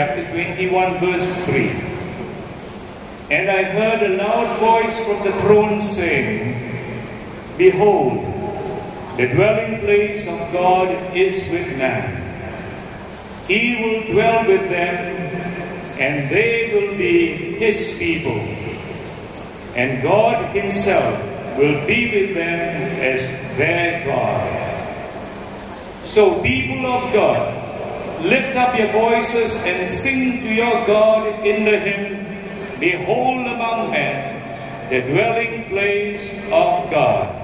chapter 21, verse 3. And I heard a loud voice from the throne saying, Behold, the dwelling place of God is with man. He will dwell with them, and they will be his people. And God himself will be with them as their God. So, people of God, lift up your voices and sing to your God in the hymn, Behold among men, the dwelling place of God.